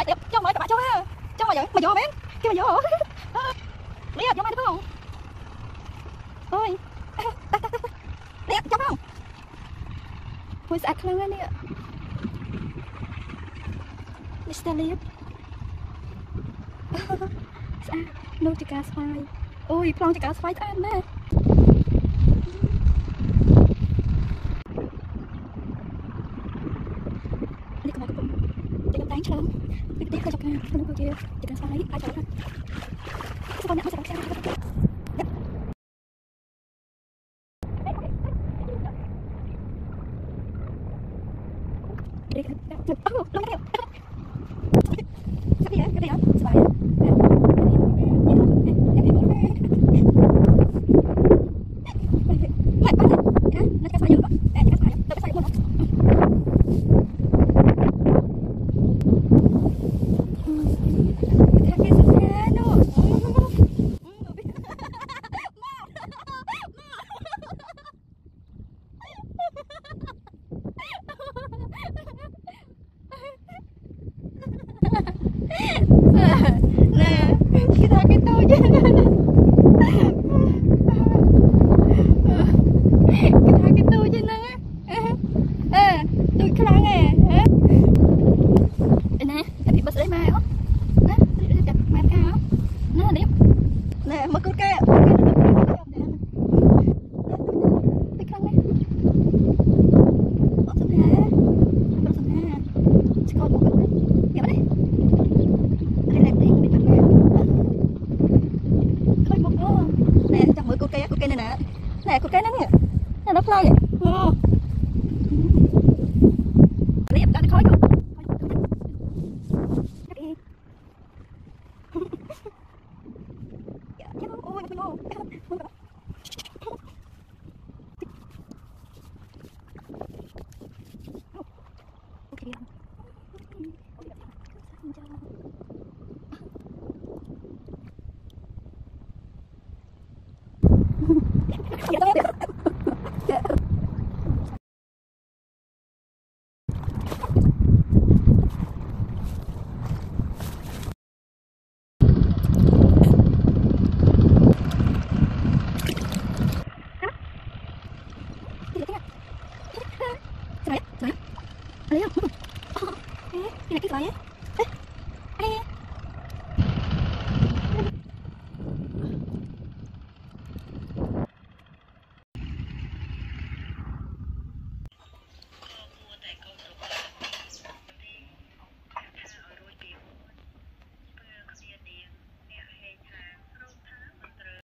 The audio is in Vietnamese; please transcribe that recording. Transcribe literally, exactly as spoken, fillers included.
mày đẹp cho mày các bạn cho ha cho mày vậy mày vô mẹ cái mày vô đẹp cho mày được không ôi đẹp cho không ôi sạch khăn lên đi ạ Mister Liệp sao nô chỉ cá phai ôi plong chỉ cá phai ăn nè đi cùng cùng chỉ cần đánh chấm đi tiếp cho cái nó có kia chỉ cần phai ai chở thôi sao con nhận nó sẽ làm sao đi cái oh nó cái cái gì cái gì đó sbài nè cái thằng cái tôi chứ cái thằng cái tôi chứ nó ê tôi cái lăng nè nè cái bớt đấy mai á nè chặt mai cao nó đẹp nè mà con cái nè cô cái nó nè nè nó phơi vậy đẹp cho nó khói vô ôi cái này cái gì vậy?